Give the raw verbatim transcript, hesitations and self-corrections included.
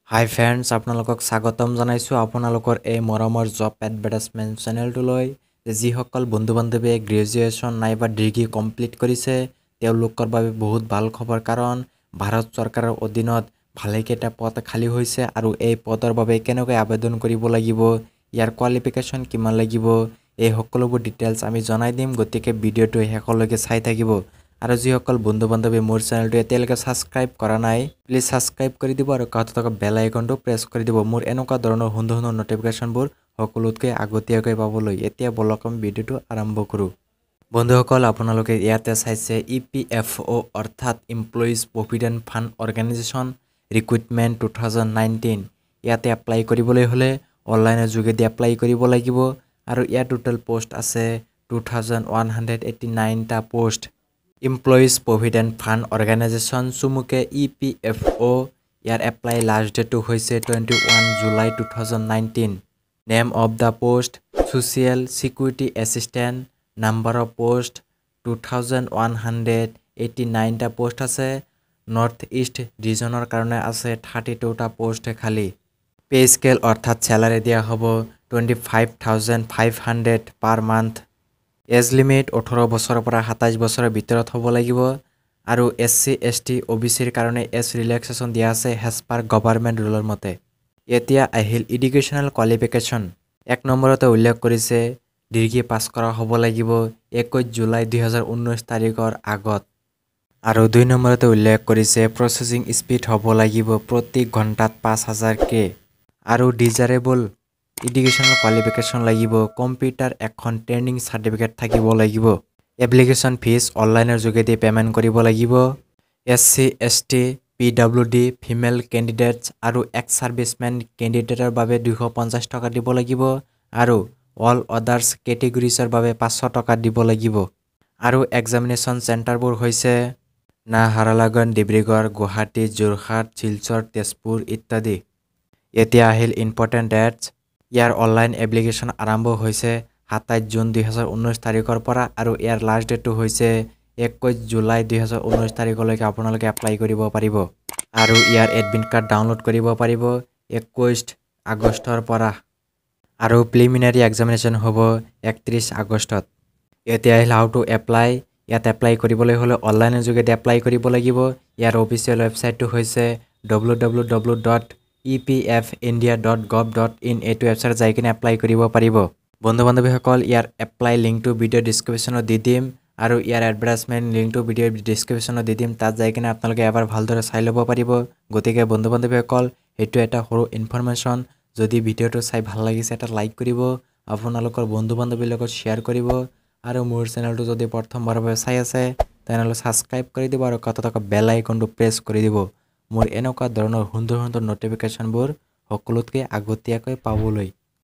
হাই friends, আপোনালোকক স্বাগতম জনাইছোঁ আপোনালোকৰ এই মৰমৰ জব এডভাৰটাইজমেণ্ট চেনেলটোলৈ। যিসকল বন্ধু বান্ধৱীয়ে গ্ৰেজুৱেশ্যন নাইবা ডিগ্ৰী কমপ্লিট কৰিছে তেওঁলোকৰ বাবে বহুত ভাল খবৰ, কাৰণ ভাৰত চৰকাৰৰ অধীনত ভালেকেইটা পদ খালী হৈছে আৰু এই পদৰ বাবে কেনেকৈ আবেদন কৰিব লাগিব, ইয়াৰ কোৱালিফিকেশ্যন কিমান লাগিব, এই সকলোবোৰ ডিটেইলছ আমি জনাই দিম। গতিকে ভিডিঅ'টো শেষলৈকে চাই থাকিব। আৰু যিসকল বন্ধু বান্ধৱী মোৰ চেনেলটো এতিয়ালৈকে ছাবস্ক্ৰাইব কৰা নাই, প্লিজ ছাবস্ক্ৰাইব কৰি দিব আৰু কাষত থকা বেল আইকনটো প্ৰেছ কৰি দিব মোৰ এনেকুৱা ধৰণৰ সুন্দৰ সুন্দৰ নটিফিকেশ্যনবোৰ সকলোতকৈ আগতীয়াকৈ পাবলৈ। এতিয়া বলক আমি ভিডিঅ'টো আৰম্ভ কৰোঁ। বন্ধুসকল, আপোনালোকে ইয়াতে চাইছে ই পি এফ অ' অৰ্থাৎ employees provident fund organisation recruitment two thousand nineteen. ইয়াতে এপ্লাই কৰিবলৈ হ'লে অনলাইনৰ যোগেদি এপ্লাই কৰিব লাগিব আৰু ইয়াৰ টোটেল পোষ্ট আছে two thousand one hundred eighty নাইনটা post. Employees provident fund organisation চমুকে ই পি এফ অ'। ইয়াৰ এপ্লাই লাষ্ট ডেটটো হৈছে twenty one July two thousand nineteen. Name of the post social security assistant. Number of post two thousand one hundred eighty নাইনটা post আছে। North east ৰিজনৰ কাৰণে আছে thirty টুটা post খালী। পে স্কেল অৰ্থাৎ চেলাৰী দিয়া হ'ব twenty five thousand five hundred per month. Age limit ওঠৰ বছৰৰ পৰা সাতাইছ বছৰৰ ভিতৰত হ'ব লাগিব আৰু S C S T O' B চিৰ কাৰণে এজ ৰিলেক্সেশ্যন দিয়া আছে হেজ পাৰ গভাৰ্ণমেণ্ট ৰুলৰ মতে। এতিয়া আহিল এডুকেশ্যনেল কোৱালিফিকেশ্যন। এক নম্বৰতে উল্লেখ কৰিছে ডিগ্ৰী পাছ কৰা হ'ব লাগিব একৈছ জুলাই দুহেজাৰ ঊনৈছ তাৰিখৰ আগত। আৰু দুই নম্বৰতে উল্লেখ কৰিছে প্ৰচেছিং স্পীড হ'ব লাগিব প্ৰতি ঘণ্টাত পাঁচ হাজাৰ কে। আৰু ডিজাৰেবল এডুকেশ্যনেল কোৱালিফিকেশ্যন লাগিব, কম্পিউটাৰ এখন ট্ৰেইনিং চাৰ্টিফিকেট থাকিব লাগিব। এপ্লিকেশ্যন ফিজ অনলাইনৰ যোগেদি পে'মেণ্ট কৰিব লাগিব। S C S T P W D female candidates আৰু এক্স ছাৰ্ভিচমেন কেণ্ডিডেটৰ বাবে দুশ পঞ্চাছ টকা দিব লাগিব আৰু অল আদাৰ্ছ কেটেগৰিজৰ বাবে পাঁচশ টকা দিব লাগিব। আৰু এক্সামিনেশ্যন চেণ্টাৰবোৰ হৈছে নাহাৰলাগুন, ডিব্ৰুগড়, গুৱাহাটী, যোৰহাট, শিলচৰ, তেজপুৰ ইত্যাদি। এতিয়া আহিল ইম্পৰ্টেণ্ট ডেটছ। ইয়াৰ অনলাইন এপ্লিকেশ্যন আৰম্ভ হৈছে সাতাইছ জুন দুহেজাৰ ঊনৈছ তাৰিখৰ পৰা আৰু ইয়াৰ লাষ্ট ডেটটো হৈছে একৈছ জুলাই দুহেজাৰ ঊনৈছ তাৰিখলৈকে আপোনালোকে এপ্লাই কৰিব পাৰিব। আৰু ইয়াৰ এডমিট কাৰ্ড ডাউনলোড কৰিব পাৰিব একৈছ আগষ্টৰ পৰা। আৰু প্ৰিলিমিনাৰী এক্সামিনেশ্যন হ'ব একত্ৰিছ আগষ্টত। এতিয়া আহিল হাউ টু এপ্লাই। ইয়াত এপ্লাই কৰিবলৈ হ'লে অনলাইনৰ যোগেদি এপ্লাই কৰিব লাগিব। ইয়াৰ অফিচিয়েল ৱেবছাইটটো হৈছে W W W dot E P F India dot gov dot in. এইটো ৱেবছাইট যাই কিনে এপ্লাই কৰিব পাৰিব। বন্ধু বান্ধৱীসকল, ইয়াৰ এপ্লাই লিংকটো ভিডিঅ' ডিছক্ৰিপশ্যনত দি দিম আৰু ইয়াৰ এডভাৰটাইজমেণ্ট লিংকটো ভিডিঅ' ডিছক্ৰিপশ্যনত দি দিম। তাত যাই কিনে আপোনালোকে এবাৰ ভালদৰে চাই ল'ব পাৰিব। গতিকে বন্ধু বান্ধৱীসকল, সেইটো এটা সৰু ইনফৰমেশ্যন। যদি ভিডিঅ'টো চাই ভাল লাগিছে এটা লাইক কৰিব, আপোনালোকৰ বন্ধু বান্ধৱীৰ লগত শ্বেয়াৰ কৰিব আৰু মোৰ চেনেলটো যদি প্ৰথমবাৰৰ বাবে চাই আছে তেনেহ'লে ছাবস্ক্ৰাইব কৰি দিব আৰু কাষত থকা বেল আইকনটো প্ৰেছ কৰি দিব মোৰ এনেকুৱা ধৰণৰ সুন্দৰ সুন্দৰ নটিফিকেশ্যনবোৰ সকলোতকৈ আগতীয়াকৈ পাবলৈ।